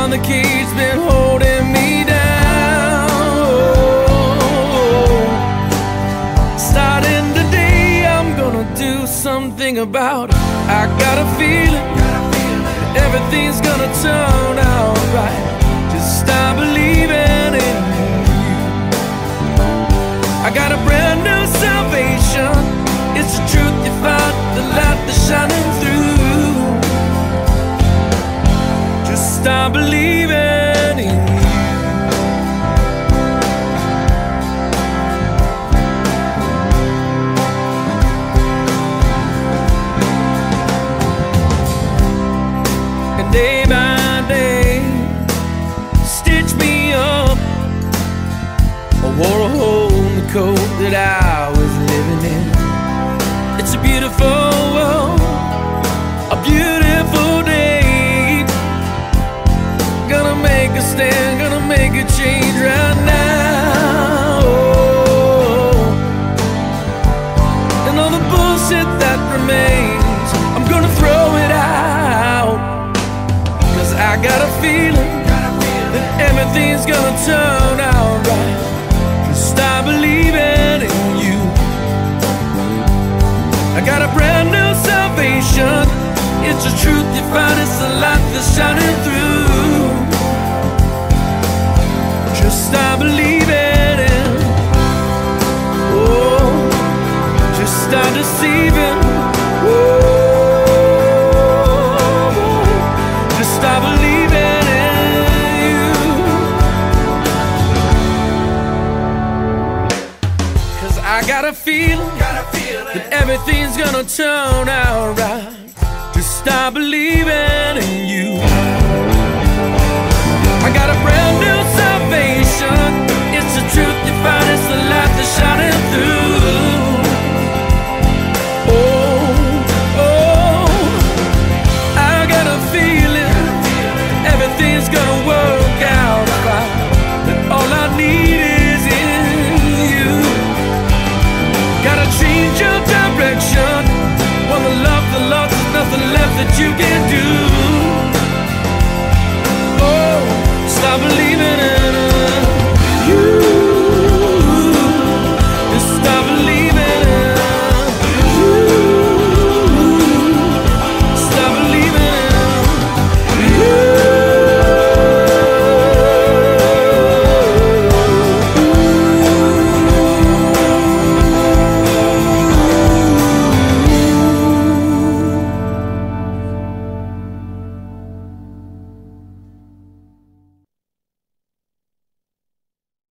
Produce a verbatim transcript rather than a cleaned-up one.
beyond the cage been holding me down. Starting today, I'm gonna do something about it. I got a feeling everything's gonna turn out right. Just start believing in you. I got a brand new salvation. It's the truth you found, the light that's shining through. Just start believing in you. And day by day, stitch me up. I wore a hole in the coat that I was living in. It's a beautiful world, a beautiful day. Gonna make a stand, gonna make a change right now. And all the bullshit that remains, I'm gonna throw it out. Cause I got a feeling that everything's gonna turn out right. Just start believing in you. I got a brand new salvation. It's the truth you find, it's the light that's shining through.